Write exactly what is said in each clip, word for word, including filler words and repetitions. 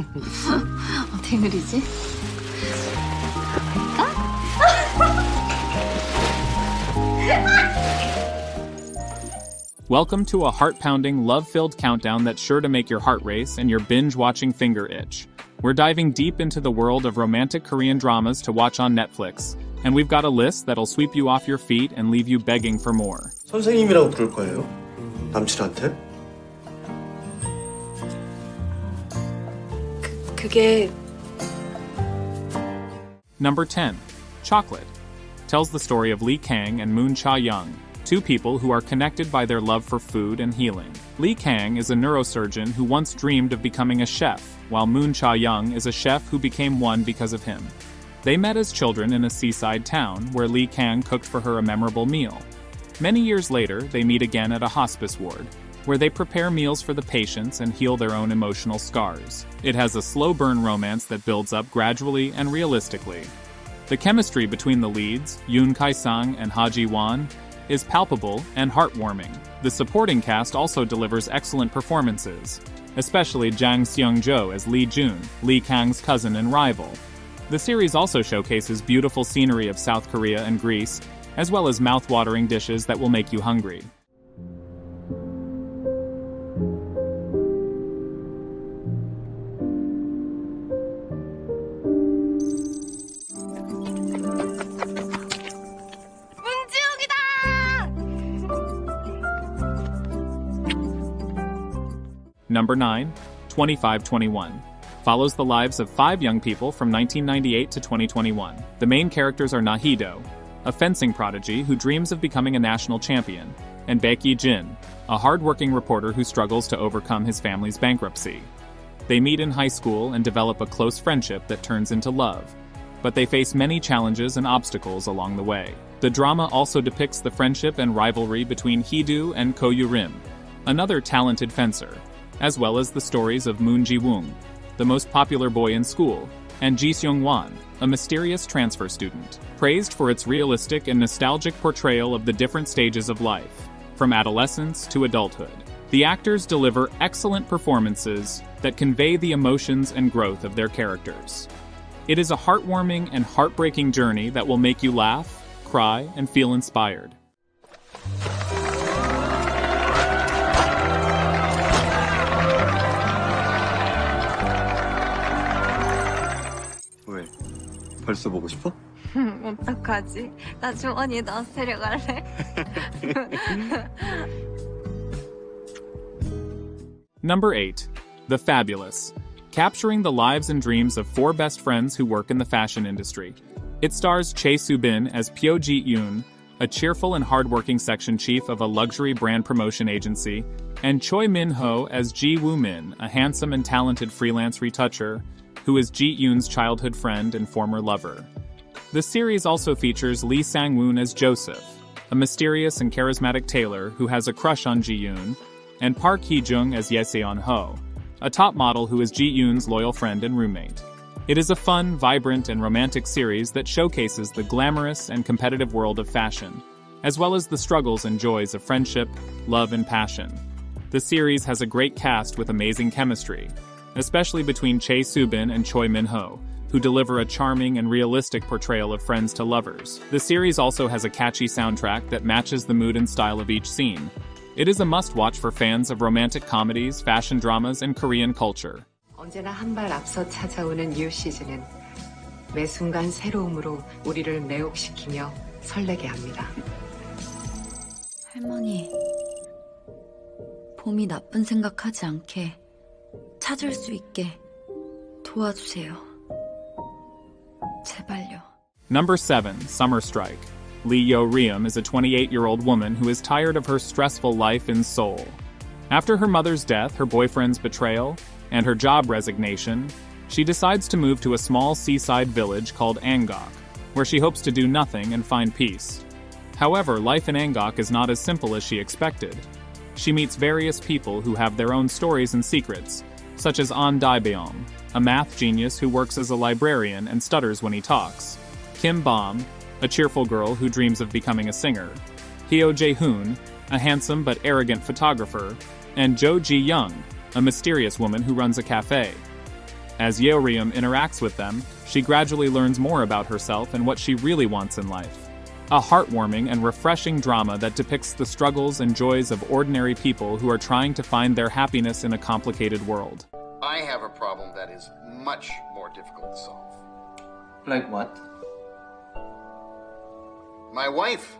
어떻게 그리지? Welcome to a heart-pounding, love-filled countdown that's sure to make your heart race and your binge-watching finger itch. We're diving deep into the world of romantic Korean dramas to watch on Netflix, and we've got a list that'll sweep you off your feet and leave you begging for more. 선생님이라고 부를 거예요? 남친한테? 그, 그게... Number ten. Chocolate. Tells the story of Lee Kang and Moon Cha-young, two people who are connected by their love for food and healing. Lee Kang is a neurosurgeon who once dreamed of becoming a chef, while Moon Cha-young is a chef who became one because of him. They met as children in a seaside town where Lee Kang cooked for her a memorable meal. Many years later, they meet again at a hospice ward, where they prepare meals for the patients and heal their own emotional scars. It has a slow-burn romance that builds up gradually and realistically. The chemistry between the leads, Yoon Kai-sang and Ha Ji-won, is palpable and heartwarming. The supporting cast also delivers excellent performances, especially Jang Seung-jo as Lee Jun, Lee Kang's cousin and rival. The series also showcases beautiful scenery of South Korea and Greece, as well as mouth-watering dishes that will make you hungry. Number nine. twenty-five twenty-one. Follows the lives of five young people from nineteen ninety-eight to twenty twenty-one. The main characters are Na-hee-do, a fencing prodigy who dreams of becoming a national champion, and Baek Jin, a hard-working reporter who struggles to overcome his family's bankruptcy. They meet in high school and develop a close friendship that turns into love, but they face many challenges and obstacles along the way. The drama also depicts the friendship and rivalry between Hee-do and Ko Yu-rim, another talented fencer, as well as the stories of Moon Ji-woong, the most popular boy in school, and Ji Seung-wan, a mysterious transfer student. Praised for its realistic and nostalgic portrayal of the different stages of life, from adolescence to adulthood. The actors deliver excellent performances that convey the emotions and growth of their characters. It is a heartwarming and heartbreaking journey that will make you laugh, cry, and feel inspired. 왜? 벌써 보고 싶어? 어떡하지? 나 주원이 너 데려갈래? Number eight. The Fabulous. Capturing the lives and dreams of four best friends who work in the fashion industry. It stars Chae Soo-bin as Pyo Ji-yoon, a cheerful and hardworking section chief of a luxury brand promotion agency, and Choi Min-ho as Ji Woo-min, a handsome and talented freelance retoucher, who is Ji-yoon's childhood friend and former lover. The series also features Lee Sang-woon as Joseph, a mysterious and charismatic tailor who has a crush on Ji-yoon, and Park Hee-jung as Ye-seon-ho, a top model who is Ji-yoon's loyal friend and roommate. It is a fun, vibrant, and romantic series that showcases the glamorous and competitive world of fashion, as well as the struggles and joys of friendship, love, and passion. The series has a great cast with amazing chemistry, especially between Chae Soo-bin and Choi Min-ho, who deliver a charming and realistic portrayal of friends to lovers. The series also has a catchy soundtrack that matches the mood and style of each scene. It is a must-watch for fans of romantic comedies, fashion dramas, and Korean culture. 언제나 한 발 앞서 찾아오는 뉴 시즌은 매 순간 새로움으로 우리를 매혹시키며 설레게 합니다. 할머니, 봄이 나쁜 생각하지 않게 찾을 수 있게 도와주세요. 제발요. Number seven. Summer Strike. Lee Yo-ryum is a twenty-eight-year-old woman who is tired of her stressful life in Seoul. After her mother's death, her boyfriend's betrayal, and her job resignation, she decides to move to a small seaside village called Angok, where she hopes to do nothing and find peace. However, life in Angok is not as simple as she expected. She meets various people who have their own stories and secrets, such as An Dae-beom, a math genius who works as a librarian and stutters when he talks, Kim Bom, a cheerful girl who dreams of becoming a singer, Hyo Jae-hoon, a handsome but arrogant photographer, and Jo Ji-young, a mysterious woman who runs a cafe. As Yeoryum interacts with them, she gradually learns more about herself and what she really wants in life. A heartwarming and refreshing drama that depicts the struggles and joys of ordinary people who are trying to find their happiness in a complicated world. I have a problem that is much more difficult to solve. Like what? My wife.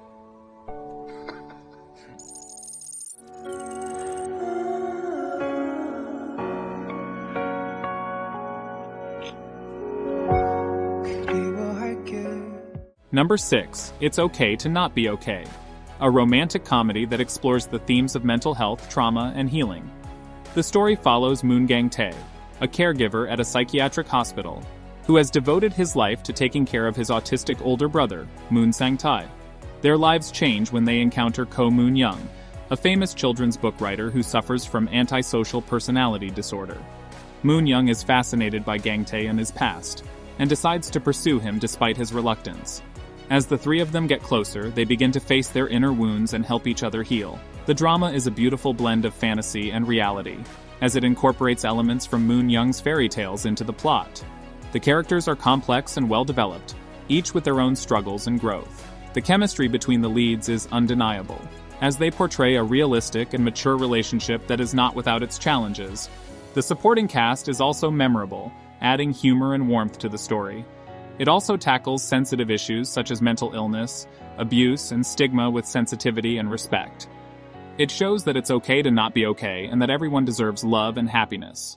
Number six, It's Okay to Not Be Okay. A romantic comedy that explores the themes of mental health, trauma, and healing. The story follows Moongang Tae, a caregiver at a psychiatric hospital, who has devoted his life to taking care of his autistic older brother, Moon Sang-tae. Their lives change when they encounter Ko Moon Young, a famous children's book writer who suffers from antisocial personality disorder. Moon Young is fascinated by Gang Tae and his past, and decides to pursue him despite his reluctance. As the three of them get closer, they begin to face their inner wounds and help each other heal. The drama is a beautiful blend of fantasy and reality, as it incorporates elements from Moon Young's fairy tales into the plot. The characters are complex and well-developed, each with their own struggles and growth. The chemistry between the leads is undeniable, as they portray a realistic and mature relationship that is not without its challenges. The supporting cast is also memorable, adding humor and warmth to the story. It also tackles sensitive issues such as mental illness, abuse, and stigma with sensitivity and respect. It shows that it's okay to not be okay and that everyone deserves love and happiness.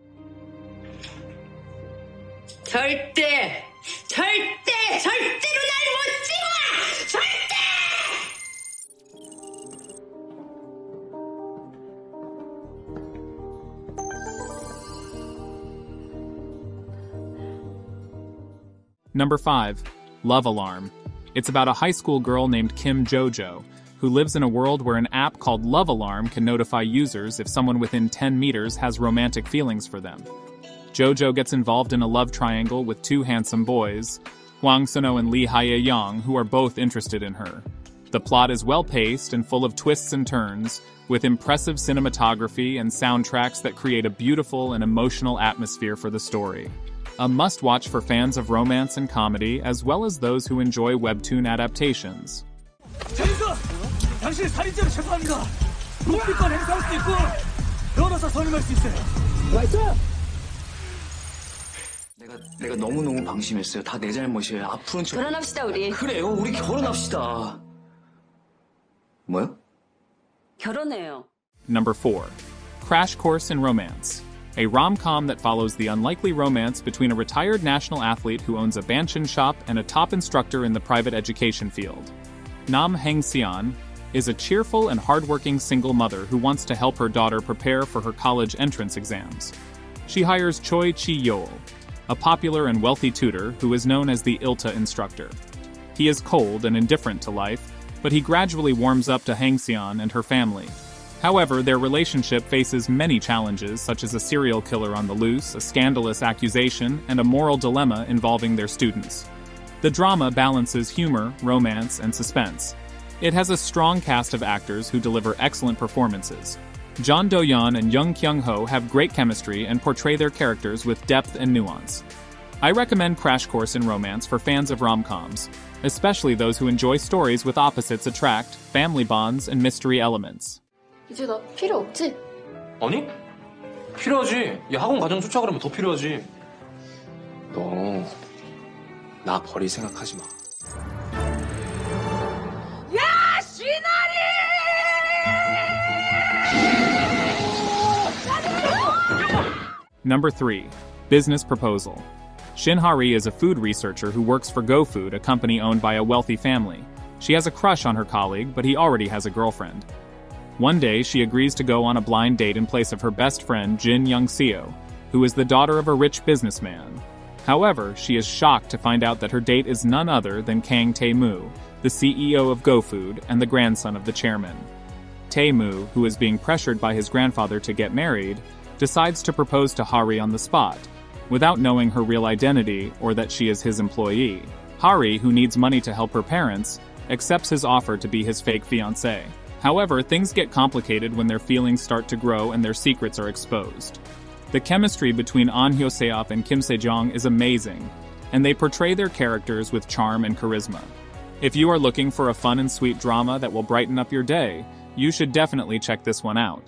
절대! 절대! 절대로 날 못 찍어! 절대! Number five. Love Alarm. It's about a high school girl named Kim Jojo, who lives in a world where an app called Love Alarm can notify users if someone within ten meters has romantic feelings for them. Jojo gets involved in a love triangle with two handsome boys, Hwang Sun-ho and Lee Hae-young, who are both interested in her. The plot is well-paced and full of twists and turns, with impressive cinematography and soundtracks that create a beautiful and emotional atmosphere for the story. A must-watch for fans of romance and comedy, as well as those who enjoy webtoon adaptations. 재밌어! 당신의 살인죄로 체포합니다. 묵비권 행사할 수 있고 변호사 선임할 수 있어요. 나이스! 내가 내가 너무너무 방심했어요. 다 내 잘못이에요. 앞으로는 저... 결혼합시다 우리. 그래요. 우리 결혼합시다. 뭐요? 결혼해요. Number four. Crash Course in Romance. A rom-com that follows the unlikely romance between a retired national athlete who owns a banchan shop and a top instructor in the private education field. Nam Heng-seon is a cheerful and hardworking single mother who wants to help her daughter prepare for her college entrance exams. She hires Choi Chi-yeol, a popular and wealthy tutor who is known as the I L T A instructor. He is cold and indifferent to life, but he gradually warms up to Heng-seon and her family. However, their relationship faces many challenges, such as a serial killer on the loose, a scandalous accusation, and a moral dilemma involving their students. The drama balances humor, romance, and suspense. It has a strong cast of actors who deliver excellent performances. Jeon Do-yeon and Young Kyung-ho have great chemistry and portray their characters with depth and nuance. I recommend Crash Course in Romance for fans of rom-coms, especially those who enjoy stories with opposites attract, family bonds, and mystery elements. 이제 나 필요 없지? 아니? 필요하지. 야, 학원 과정 쫓아 그러면 더 필요하지. 너 나 버릴 생각하지 마. 야, 시나리! Number three. Business Proposal. Shin Ha-ri is a food researcher who works for GoFood, a company owned by a wealthy family. She has a crush on her colleague, but he already has a girlfriend. One day, she agrees to go on a blind date in place of her best friend, Jin Young-seo, who is the daughter of a rich businessman. However, she is shocked to find out that her date is none other than Kang Tae-moo, the C E O of GoFood and the grandson of the chairman. Tae-moo, who is being pressured by his grandfather to get married, decides to propose to Hari on the spot, without knowing her real identity or that she is his employee. Hari, who needs money to help her parents, accepts his offer to be his fake fiancé. However, things get complicated when their feelings start to grow and their secrets are exposed. The chemistry between Ahn Hyo-seop and Kim Se-jong is amazing, and they portray their characters with charm and charisma. If you are looking for a fun and sweet drama that will brighten up your day, you should definitely check this one out.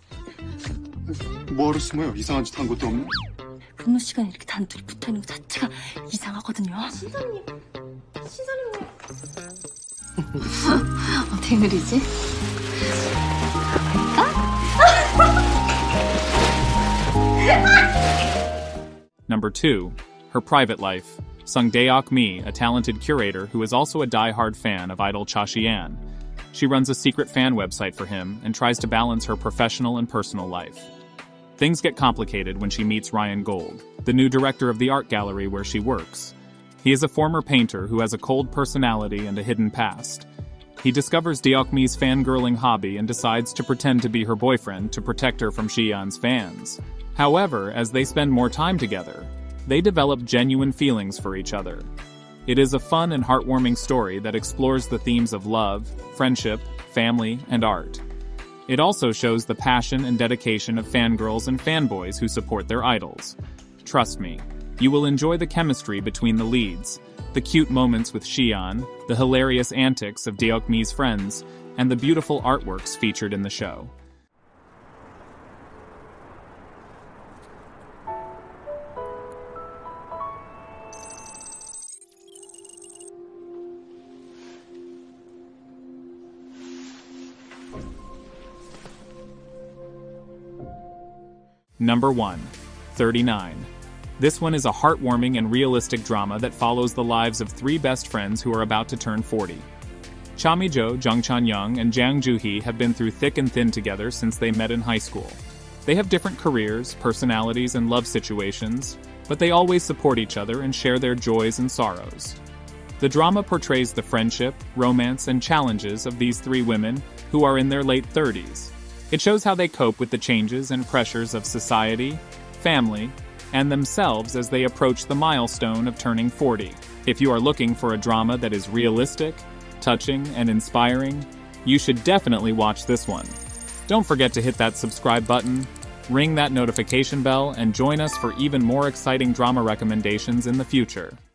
뭐하러 숨어요? 이상한 짓 한 것도 없네. 근무 시간에 이렇게 단둘이 붙어 있는 거 자체가 이상하거든요. 신사님, 신사님 어떻게 그리지? Number two, her private life. Sung Dae-ok-mi, a talented curator who is also a die-hard fan of idol Cha Si-an. She runs a secret fan website for him and tries to balance her professional and personal life. Things get complicated when she meets Ryan Gold, the new director of the art gallery where she works. He is a former painter who has a cold personality and a hidden past. He discovers Dae-ok-mi's fangirling hobby and decides to pretend to be her boyfriend to protect her from Si-an's fans. However, as they spend more time together, they develop genuine feelings for each other. It is a fun and heartwarming story that explores the themes of love, friendship, family, and art. It also shows the passion and dedication of fangirls and fanboys who support their idols. Trust me, you will enjoy the chemistry between the leads, the cute moments with Si-an, the hilarious antics of Dae-ok-mi's friends, and the beautiful artworks featured in the show. Number one, thirty-nine. This one is a heartwarming and realistic drama that follows the lives of three best friends who are about to turn forty. Cha Mi-jo, Jung Chan-young, and Jang Joo-hee have been through thick and thin together since they met in high school. They have different careers, personalities, and love situations, but they always support each other and share their joys and sorrows. The drama portrays the friendship, romance, and challenges of these three women who are in their late thirties. It shows how they cope with the changes and pressures of society, family, and themselves as they approach the milestone of turning forty. If you are looking for a drama that is realistic, touching, and inspiring, you should definitely watch this one. Don't forget to hit that subscribe button, ring that notification bell, and join us for even more exciting drama recommendations in the future.